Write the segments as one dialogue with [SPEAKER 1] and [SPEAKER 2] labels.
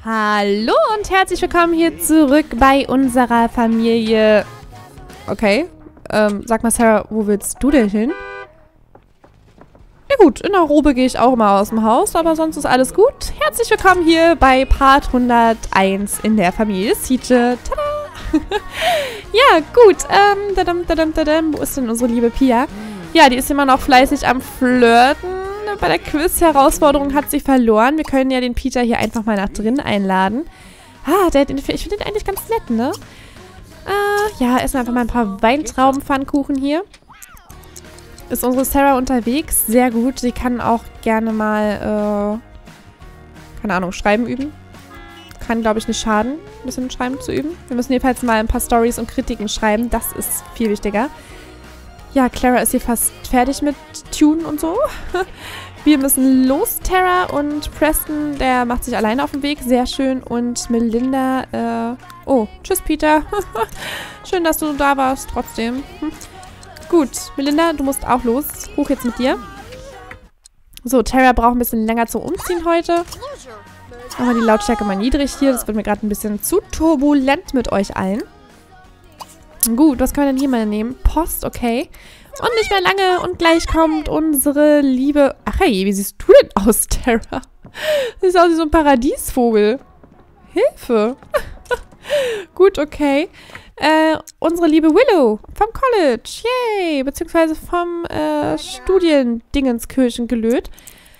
[SPEAKER 1] Hallo und herzlich willkommen hier zurück bei unserer Familie. Okay, sag mal Sarah, wo willst du denn hin? Ja gut, in der Robe gehe ich auch mal aus dem Haus, aber sonst ist alles gut. Herzlich willkommen hier bei Part 101 in der Familie Siege. Tada! Ja, gut, wo ist denn unsere liebe Pia? Ja, die ist immer noch fleißig am Flirten. Bei der Quiz-Herausforderung hat sie verloren. Wir können ja den Peter hier einfach mal nach drin einladen. Ich finde den eigentlich ganz nett, ne? Ja, essen wir einfach mal ein paar Weintraubenpfannkuchen hier. Ist unsere Sarah unterwegs? Sehr gut. Sie kann auch gerne mal, keine Ahnung, Schreiben üben. Kann, glaube ich, nicht schaden, ein bisschen Schreiben zu üben. Wir müssen jedenfalls mal ein paar Stories und Kritiken schreiben. Das ist viel wichtiger. Ja, Clara ist hier fast fertig mit Tune und so. Wir müssen los, Tara, und Preston, der macht sich alleine auf den Weg. Sehr schön. Und Melinda, oh, tschüss, Peter. Schön, dass du da warst, trotzdem. Gut, Melinda, du musst auch los. Hoch jetzt mit dir. So, Tara braucht ein bisschen länger zum Umziehen heute. Machen wir die Lautstärke mal niedrig hier. Das wird mir gerade ein bisschen zu turbulent mit euch allen. Gut, was können wir denn hier mal nehmen? Post, okay. Und nicht mehr lange und gleich kommt unsere liebe... Ach hey, wie siehst du denn aus, Tara? Siehst aus wie so ein Paradiesvogel. Hilfe. Gut, okay. Unsere liebe Willow vom College. Yay. Beziehungsweise vom Studiendingenskirchen-Gelöt.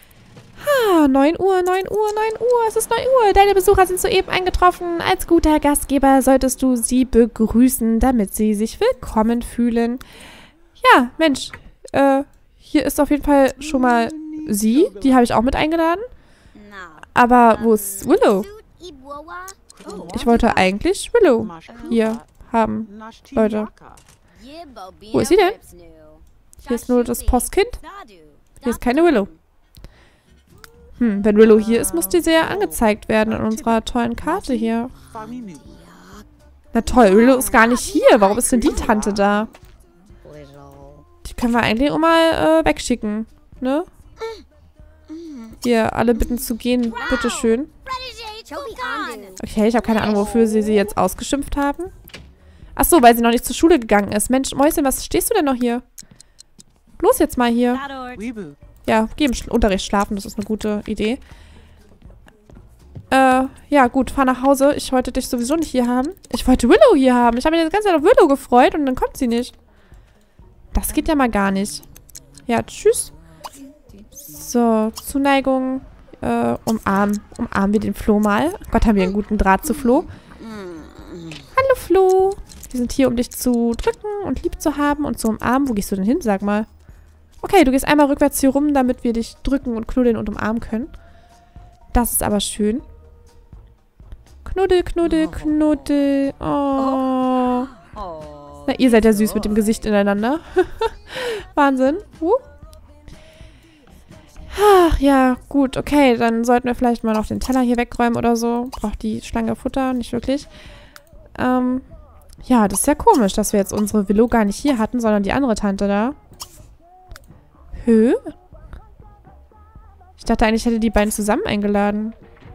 [SPEAKER 1] 9 Uhr, 9 Uhr, 9 Uhr. Es ist 9 Uhr. Deine Besucher sind soeben eingetroffen. Als guter Gastgeber solltest du sie begrüßen, damit sie sich willkommen fühlen. Ja, Mensch. Hier ist auf jeden Fall schon mal sie. Die habe ich auch mit eingeladen. Aber wo ist Willow? Ich wollte eigentlich Willow hier haben, Leute. Wo ist sie denn? Hier ist nur das Postkind. Hier ist keine Willow. Wenn Willow hier ist, muss die sehr angezeigt werden in unserer tollen Karte hier. Na toll, Willow ist gar nicht hier. Warum ist denn die Tante da? Die können wir eigentlich auch mal wegschicken, ne? Hier, alle bitten zu gehen, bitteschön. Okay, ich habe keine Ahnung, wofür sie jetzt ausgeschimpft haben. Ach so, weil sie noch nicht zur Schule gegangen ist. Mensch, Mäuschen, was stehst du denn noch hier? Los jetzt mal hier. Ja, geh im Unterricht schlafen, das ist eine gute Idee. Ja, gut, fahr nach Hause. Ich wollte dich sowieso nicht hier haben. Ich wollte Willow hier haben. Ich habe mich die ganze Zeit auf Willow gefreut und dann kommt sie nicht. Das geht ja mal gar nicht. Ja, tschüss. So, Zuneigung. Umarmen wir den Flo mal. Gott, haben wir einen guten Draht zu Flo. Hallo, Flo. Wir sind hier, um dich zu drücken und lieb zu haben und zu umarmen. Wo gehst du denn hin, sag mal? Okay, du gehst einmal rückwärts hier rum, damit wir dich drücken und knuddeln und umarmen können. Das ist aber schön. Knuddel, knuddel, knuddel. Oh. Na, ihr seid ja süß mit dem Gesicht ineinander. Wahnsinn. Ach, ja, gut, okay. Dann sollten wir vielleicht mal noch den Teller hier wegräumen oder so. Braucht die Schlange Futter? Nicht wirklich. Ja, das ist ja komisch, dass wir jetzt unsere Willow gar nicht hier hatten, sondern die andere Tante da. Ich dachte eigentlich, ich hätte die beiden zusammen eingeladen.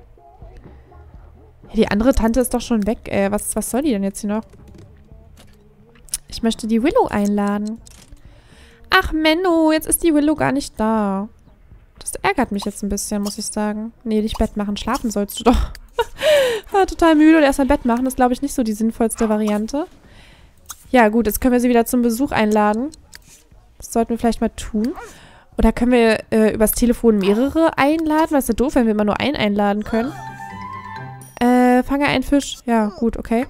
[SPEAKER 1] Ja, die andere Tante ist doch schon weg, ey. Was soll die denn jetzt hier noch? Ich möchte die Willow einladen. Ach, Menno, jetzt ist die Willow gar nicht da. Das ärgert mich jetzt ein bisschen, muss ich sagen. Nee, dich Bett machen. Schlafen sollst du doch. Total müde und erst ein Bett machen. Das ist, glaube ich, nicht so die sinnvollste Variante. Ja, gut, jetzt können wir sie wieder zum Besuch einladen. Das sollten wir vielleicht mal tun. Oder können wir übers Telefon mehrere einladen? Weil es ja doof, wenn wir immer nur einen einladen können. Fange einen Fisch. Ja, gut, okay.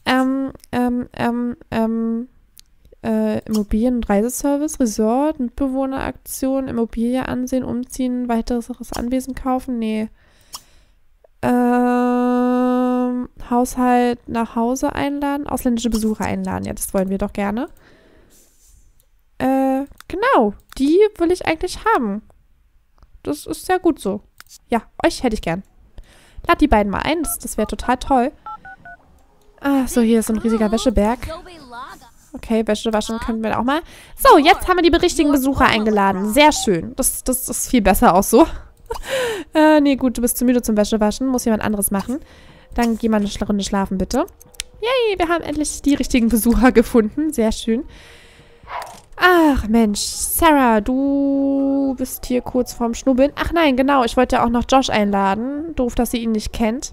[SPEAKER 1] Immobilien- und Reiseservice, Resort, Mitbewohneraktion, Immobilie ansehen, umziehen, weiteres Anwesen kaufen? Nee. Haushalt nach Hause einladen, ausländische Besucher einladen. Ja, das wollen wir doch gerne. Genau. Die will ich eigentlich haben. Das ist sehr gut so. Ja, euch hätte ich gern. Lad die beiden mal ein. Das wäre total toll. Ah, so, hier ist so ein riesiger Wäscheberg. Okay, Wäsche waschen können wir auch mal. So, jetzt haben wir die richtigen Besucher eingeladen. Sehr schön. Das ist viel besser auch so. Nee, gut, du bist zu müde zum Wäschewaschen. Muss jemand anderes machen. Dann geh mal eine Runde schlafen, bitte. Yay, wir haben endlich die richtigen Besucher gefunden. Sehr schön. Ach, Mensch. Sarah, du bist hier kurz vorm Schnubbeln. Ach nein, genau. Ich wollte ja auch noch Josh einladen. Doof, dass sie ihn nicht kennt.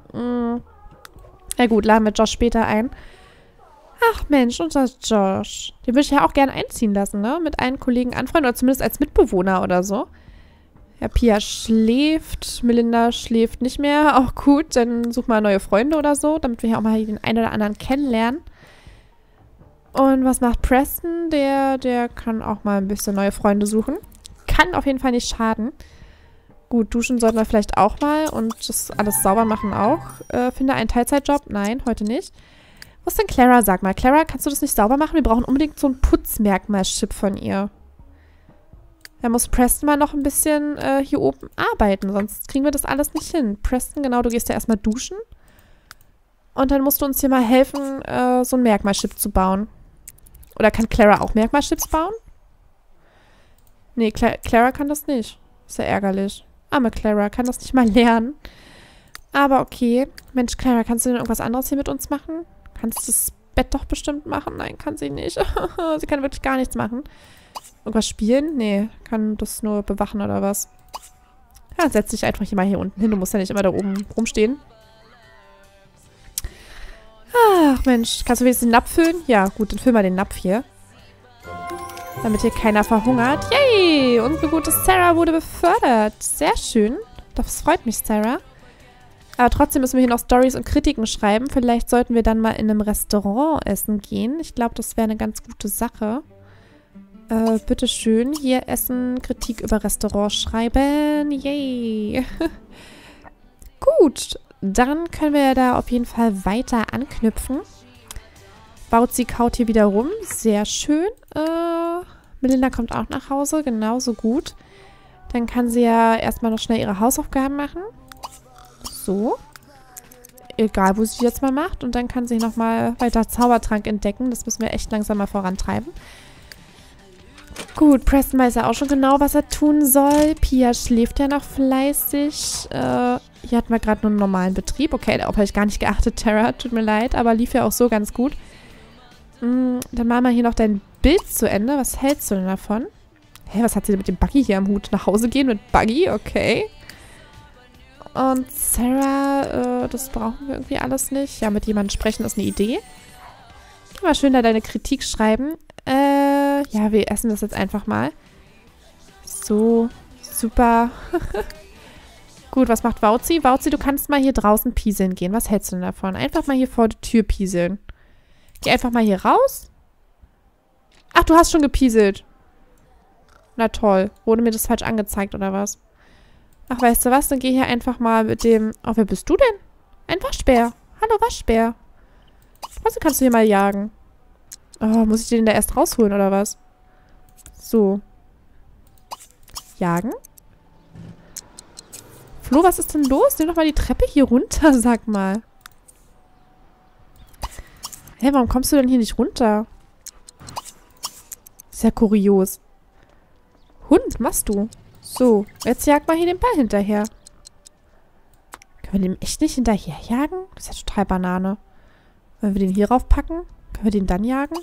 [SPEAKER 1] Na gut, laden wir Josh später ein. Ach Mensch, unser Josh. Den würde ich ja auch gerne einziehen lassen, ne? Mit allen Kollegen anfreunden oder zumindest als Mitbewohner oder so. Ja, Pia schläft. Melinda schläft nicht mehr. Auch gut, dann such mal neue Freunde oder so, damit wir hier auch mal den einen oder anderen kennenlernen. Und was macht Preston? Der kann auch mal ein bisschen neue Freunde suchen. Kann auf jeden Fall nicht schaden. Gut, duschen sollten wir vielleicht auch mal und das alles sauber machen auch. Finde einen Teilzeitjob? Nein, heute nicht. Wo ist denn Clara? Sag mal, Clara, kannst du das nicht sauber machen? Wir brauchen unbedingt so ein Putzmerkmalschip von ihr. Da muss Preston mal noch ein bisschen hier oben arbeiten, sonst kriegen wir das alles nicht hin. Preston, genau, du gehst ja erstmal duschen. Und dann musst du uns hier mal helfen, so ein Merkmalchip zu bauen. Oder kann Clara auch Merkmalchips bauen? Nee, Clara kann das nicht. Ist ja ärgerlich. Arme Clara kann das nicht mal lernen. Aber okay. Mensch, Clara, kannst du denn irgendwas anderes hier mit uns machen? Kannst du das Bett doch bestimmt machen? Nein, kann sie nicht. Sie kann wirklich gar nichts machen. Irgendwas spielen? Nee, kann das nur bewachen oder was? Ja, setz dich einfach hier mal hier unten hin. Du musst ja nicht immer da oben rumstehen. Ach, Mensch. Kannst du wenigstens den Napf füllen? Ja, gut, dann füll mal den Napf hier. Damit hier keiner verhungert. Yay! Unsere gute Sarah wurde befördert. Sehr schön. Das freut mich, Sarah. Aber trotzdem müssen wir hier noch Storys und Kritiken schreiben. Vielleicht sollten wir dann mal in einem Restaurant essen gehen. Ich glaube, das wäre eine ganz gute Sache. Bitteschön. Hier Essen, Kritik über Restaurant schreiben. Yay! Gut. Dann können wir da auf jeden Fall weiter anknüpfen. Bauzi kaut hier wieder rum. Sehr schön. Melinda kommt auch nach Hause. Genauso gut. Dann kann sie ja erstmal noch schnell ihre Hausaufgaben machen. So. Egal, wo sie die jetzt mal macht. Und dann kann sie nochmal weiter Zaubertrank entdecken. Das müssen wir echt langsam mal vorantreiben. Gut, Preston weiß ja auch schon genau, was er tun soll. Pia schläft ja noch fleißig. Hier hatten wir gerade nur einen normalen Betrieb. Okay, darauf habe ich gar nicht geachtet, Tara. Tut mir leid, aber lief ja auch so ganz gut. Dann machen wir hier noch dein Bild zu Ende. Was hältst du denn davon? Hä, was hat sie denn mit dem Buggy hier am Hut? Nach Hause gehen mit Buggy? Okay. Und Sarah, das brauchen wir irgendwie alles nicht. Ja, mit jemandem sprechen ist eine Idee. Mal schön da deine Kritik schreiben. Ja, wir essen das jetzt einfach mal. So, super. Gut, was macht Wauzi? Wauzi, du kannst mal hier draußen pieseln gehen. Was hältst du denn davon? Einfach mal hier vor die Tür pieseln. Geh einfach mal hier raus. Ach, du hast schon gepieselt. Na toll. Wurde mir das falsch angezeigt, oder was? Ach, weißt du was? Dann geh hier einfach mal mit dem... Oh, wer bist du denn? Ein Waschbär. Hallo, Waschbär. Was kannst du hier mal jagen? Oh, muss ich den da erst rausholen, oder was? So. Jagen? Flo, was ist denn los? Nimm doch mal die Treppe hier runter, sag mal. Hä, warum kommst du denn hier nicht runter? Sehr kurios. Hund, machst du? So, jetzt jag mal hier den Ball hinterher. Können wir dem echt nicht hinterherjagen? Das ist ja total Banane. Wenn wir den hier raufpacken, können wir den dann jagen?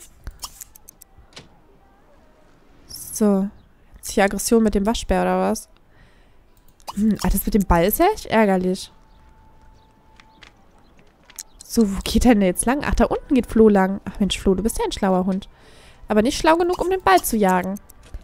[SPEAKER 1] So. Jetzt hier Aggression mit dem Waschbär, oder was? Das mit dem Ball ist ja echt ärgerlich. So, wo geht der denn jetzt lang? Ach, da unten geht Flo lang. Ach Mensch, Flo, du bist ja ein schlauer Hund. Aber nicht schlau genug, um den Ball zu jagen.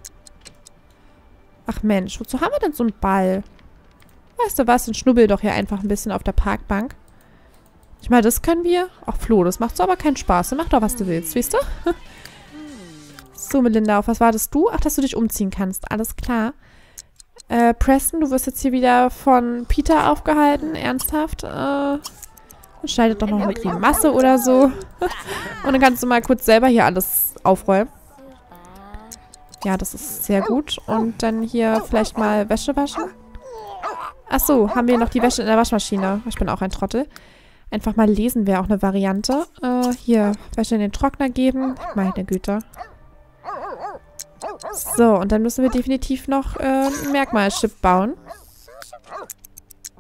[SPEAKER 1] Ach Mensch, wozu haben wir denn so einen Ball? Weißt du was, dann schnubbel doch hier einfach ein bisschen auf der Parkbank. Ich meine, das können wir. Ach Flo, das macht so aber keinen Spaß. Mach doch, was du willst, weißt du? So, Melinda, auf was wartest du? Ach, dass du dich umziehen kannst. Alles klar. Preston, du wirst jetzt hier wieder von Peter aufgehalten. Ernsthaft? Schneidet doch noch mal die Masse oder so. Und dann kannst du mal kurz selber hier alles aufräumen. Ja, das ist sehr gut. Und dann hier vielleicht mal Wäsche waschen. Ach so, haben wir noch die Wäsche in der Waschmaschine. Ich bin auch ein Trottel. Einfach mal lesen wäre auch eine Variante. Hier, Wäsche in den Trockner geben. Meine Güte. So, und dann müssen wir definitiv noch ein Merkmalchip bauen.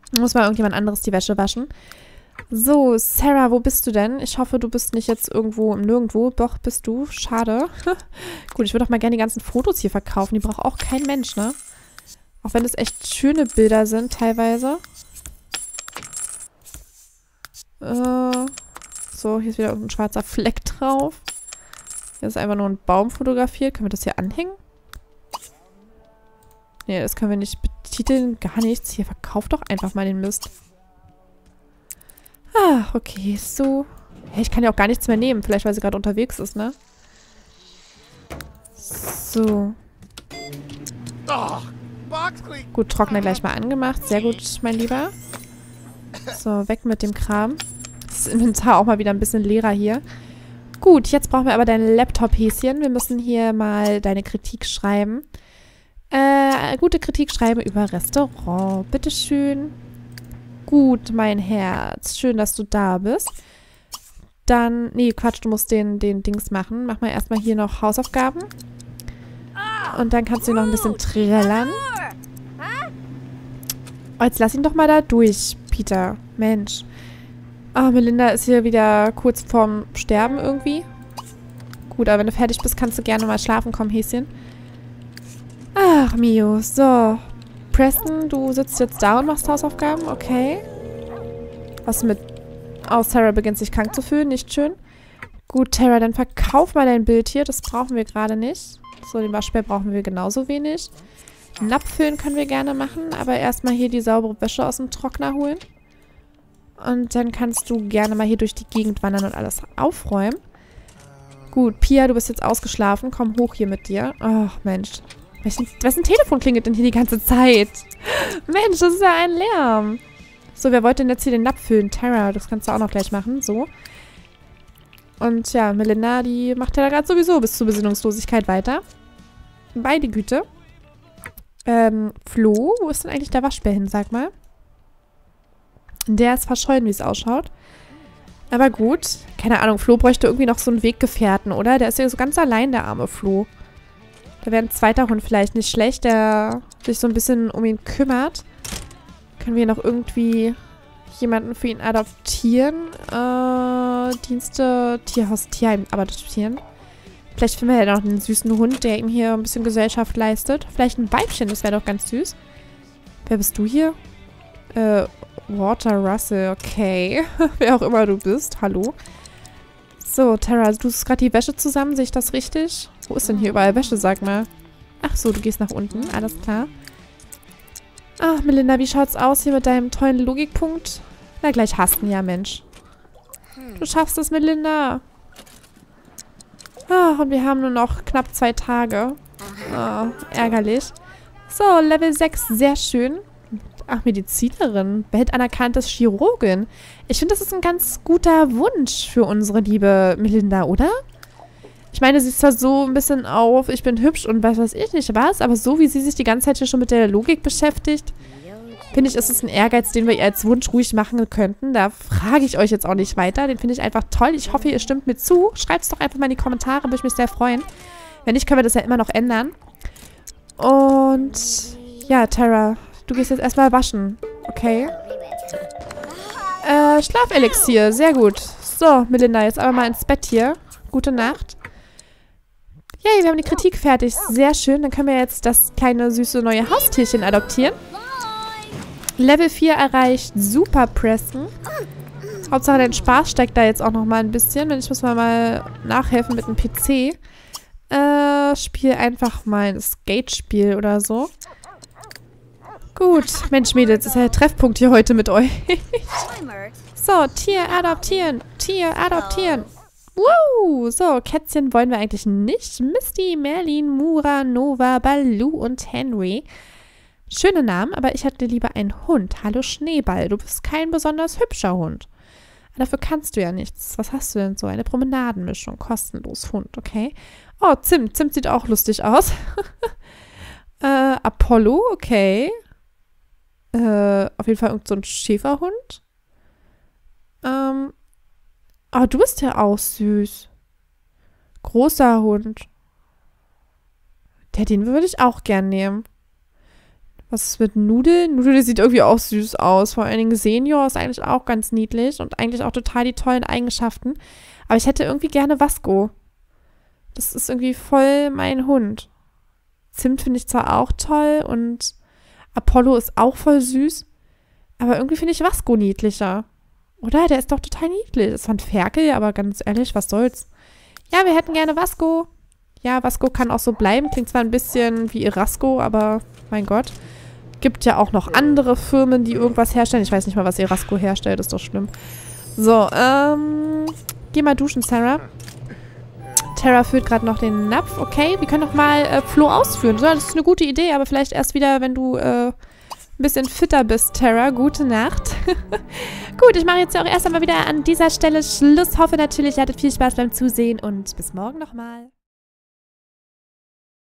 [SPEAKER 1] Muss mal irgendjemand anderes die Wäsche waschen. So, Sarah, wo bist du denn? Ich hoffe, du bist nicht jetzt irgendwo im Nirgendwo. Doch, bist du. Schade. Gut, ich würde auch mal gerne die ganzen Fotos hier verkaufen. Die braucht auch kein Mensch, ne? Auch wenn es echt schöne Bilder sind, teilweise. So, hier ist wieder ein schwarzer Fleck drauf. Hier ist einfach nur ein Baum fotografiert. Können wir das hier anhängen? Nee, das können wir nicht betiteln. Gar nichts. Hier, verkauft doch einfach mal den Mist. Ah, okay, so. Hey, ich kann ja auch gar nichts mehr nehmen. Vielleicht, weil sie gerade unterwegs ist, ne? So. Gut, Trockner gleich mal angemacht. Sehr gut, mein Lieber. So, weg mit dem Kram. Das Inventar auch mal wieder ein bisschen leerer hier. Gut, jetzt brauchen wir aber dein Laptop-Häschen. Wir müssen hier mal deine Kritik schreiben. Gute Kritik schreiben über Restaurant. Bitteschön. Gut, mein Herz. Schön, dass du da bist. Dann, nee, Quatsch, du musst den Dings machen. Mach mal erstmal hier noch Hausaufgaben. Und dann kannst du noch ein bisschen trällern. Oh, jetzt lass ihn doch mal da durch, Peter. Mensch. Oh, Melinda ist hier wieder kurz vorm Sterben irgendwie. Gut, aber wenn du fertig bist, kannst du gerne mal schlafen kommen, Häschen. Ach, Mio. So. Preston, du sitzt jetzt da und machst Hausaufgaben. Okay. Was mit... Oh, Sarah beginnt sich krank zu fühlen. Nicht schön. Gut, Tara, dann verkauf mal dein Bild hier. Das brauchen wir gerade nicht. So, den Waschbär brauchen wir genauso wenig. Napfüllen können wir gerne machen. Aber erstmal hier die saubere Wäsche aus dem Trockner holen. Und dann kannst du gerne mal hier durch die Gegend wandern und alles aufräumen. Gut, Pia, du bist jetzt ausgeschlafen. Komm hoch hier mit dir. Ach, Mensch. Wessen Telefon klingelt denn hier die ganze Zeit? Mensch, das ist ja ein Lärm. So, wer wollte denn jetzt hier den Napf füllen? Tara, das kannst du auch noch gleich machen. So. Und ja, Melinda, die macht ja da gerade sowieso bis zur Besinnungslosigkeit weiter. Beide Güte. Flo, wo ist denn eigentlich der Waschbär hin, sag mal? Der ist verschollen, wie es ausschaut. Aber gut. Keine Ahnung, Flo bräuchte irgendwie noch so einen Weggefährten, oder? Der ist ja so ganz allein, der arme Flo. Da wäre ein zweiter Hund vielleicht nicht schlecht, der sich so ein bisschen um ihn kümmert. Können wir noch irgendwie jemanden für ihn adoptieren? Dienste, Tierhaus, Tierheim adoptieren. Vielleicht finden wir ja noch einen süßen Hund, der ihm hier ein bisschen Gesellschaft leistet. Vielleicht ein Weibchen, das wäre doch ganz süß. Wer bist du hier? Walter Russell, okay. Wer auch immer du bist, hallo. So, Tara, du tust gerade die Wäsche zusammen, sehe ich das richtig? Wo ist denn hier überall Wäsche, sag mal? Ach so, du gehst nach unten, alles klar. Ach, Melinda, wie schaut's aus hier mit deinem tollen Logikpunkt? Na, gleich hasten, ja, Mensch. Du schaffst es, Melinda. Ach, und wir haben nur noch knapp 2 Tage. Oh, ärgerlich. So, Level 6, sehr schön. Ach, Medizinerin. Weltanerkanntes Chirurgin. Ich finde, das ist ein ganz guter Wunsch für unsere liebe Melinda, oder? Ich meine, sie ist zwar so ein bisschen auf, ich bin hübsch und weiß ich nicht was, aber so wie sie sich die ganze Zeit hier schon mit der Logik beschäftigt, finde ich, ist es ein Ehrgeiz, den wir ihr als Wunsch ruhig machen könnten. Da frage ich euch jetzt auch nicht weiter. Den finde ich einfach toll. Ich hoffe, ihr stimmt mir zu. Schreibt es doch einfach mal in die Kommentare, würde ich mich sehr freuen. Wenn nicht, können wir das ja immer noch ändern. Und ja, Tara, du gehst jetzt erstmal waschen. Okay. Schlafelixier. Sehr gut. So, Melinda, jetzt aber mal ins Bett hier. Gute Nacht. Yay, wir haben die Kritik fertig. Sehr schön. Dann können wir jetzt das kleine, süße, neue Haustierchen adoptieren. Level 4 erreicht. Super, Preston. Hauptsache, dein Spaß steigt da jetzt auch noch mal ein bisschen. Ich muss mal nachhelfen mit dem PC. Spiel einfach mal ein Skate-Spiel oder so. Gut. Mensch, Mädels, ist ja der Treffpunkt hier heute mit euch. So, Tier adoptieren. Tier adoptieren. Wow. So, Kätzchen wollen wir eigentlich nicht. Misty, Merlin, Mura, Nova, Baloo und Henry. Schöne Namen, aber ich hätte lieber einen Hund. Hallo Schneeball, du bist kein besonders hübscher Hund. Dafür kannst du ja nichts. Was hast du denn so? Eine Promenadenmischung. Kostenlos Hund, okay. Oh, Zimt. Zimt sieht auch lustig aus. Apollo, okay. Auf jeden Fall irgend so ein Schäferhund. Oh, du bist ja auch süß. Großer Hund. Den würde ich auch gern nehmen. Was ist mit Nudeln? Nudeln sieht irgendwie auch süß aus. Vor allen Dingen Senior ist eigentlich auch ganz niedlich und eigentlich auch total die tollen Eigenschaften. Aber ich hätte irgendwie gerne Vasco. Das ist irgendwie voll mein Hund. Zimt finde ich zwar auch toll und Apollo ist auch voll süß, aber irgendwie finde ich Vasco niedlicher. Oder? Der ist doch total niedlich. Das war ein Ferkel, aber ganz ehrlich, was soll's? Ja, wir hätten gerne Vasco. Ja, Vasco kann auch so bleiben. Klingt zwar ein bisschen wie Erasco, aber mein Gott. Gibt ja auch noch andere Firmen, die irgendwas herstellen. Ich weiß nicht mal, was Erasco herstellt. Ist doch schlimm. So, geh mal duschen, Sarah. Tara führt gerade noch den Napf. Okay, wir können doch mal Flo ausführen. So, das ist eine gute Idee, aber vielleicht erst wieder, wenn du ein bisschen fitter bist, Tara. Gute Nacht. Gut, ich mache jetzt auch erst einmal wieder an dieser Stelle Schluss. Hoffe natürlich, ihr hattet viel Spaß beim Zusehen und bis morgen nochmal.